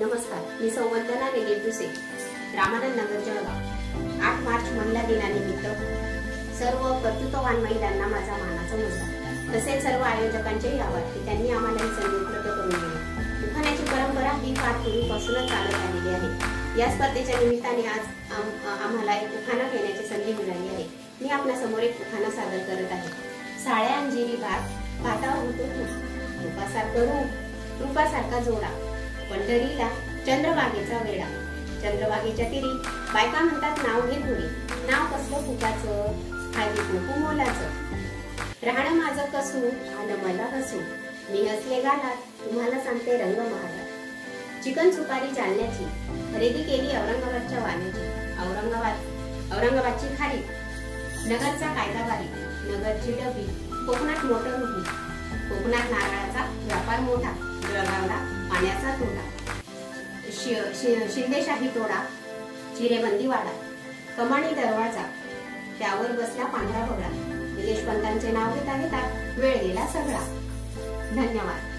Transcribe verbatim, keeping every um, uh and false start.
नमस्कार, मी संवंदना निगेटुसे, रामानंद नगर जळगाव। आठ मार्च महिला दिनानिमित्त सर्व कर्तृत्ववान महिलांना माझा मानाचा मुद्दा। तसेच सर्व आयोजकांचेही आभार की त्यांनी आम्हाला ही संधी उपलब्ध करून दिली। उखाण्याची परंपरा ही फार पूर्वीपासूनच चालत आलेली आहे। या स्पर्धेच्या निमित्ताने आज आम्हाला एक उखाणा घेण्याची संधी मिळाली आहे। मी आपल्या समोर एक उखाणा सादर करत आहे। साळ्या अंजिरी भात भातावर होतो रूपासारखं रूप रूपासारखा जोडा, पंढरीला चंद्रभागेचा वेडा। चंद्रभागेच्या तिरी बायका म्हणतात नाव घे थोडी, नाव कसलं फुकाचं हळदीत नको मोलाचं। राहणं माझं कसू आलं मला हसू, मी हसले गालात तुम्हाला सांगते रंग महाराज। चिकन सुपारी जालन्याची खरेदी केली औरंगाबादच्या वाण्याची। औरंगाबाद औरंगाबादची खारी, नगरचा कायदा बारी, नगरची डबी, कोकणात मोटर उभी, कोकणात नारळाचा व्यापार मोठा, जळगावला पाण्याचा तोडा। शिंदेशाही तोडा, चिरेबंदी वाडा, कमानी दरवाजा, त्यावर बसला पांढरा बगळा। निलेश पंतांचे नाव घेता घेता वेळ गेला सगळा। धन्यवाद।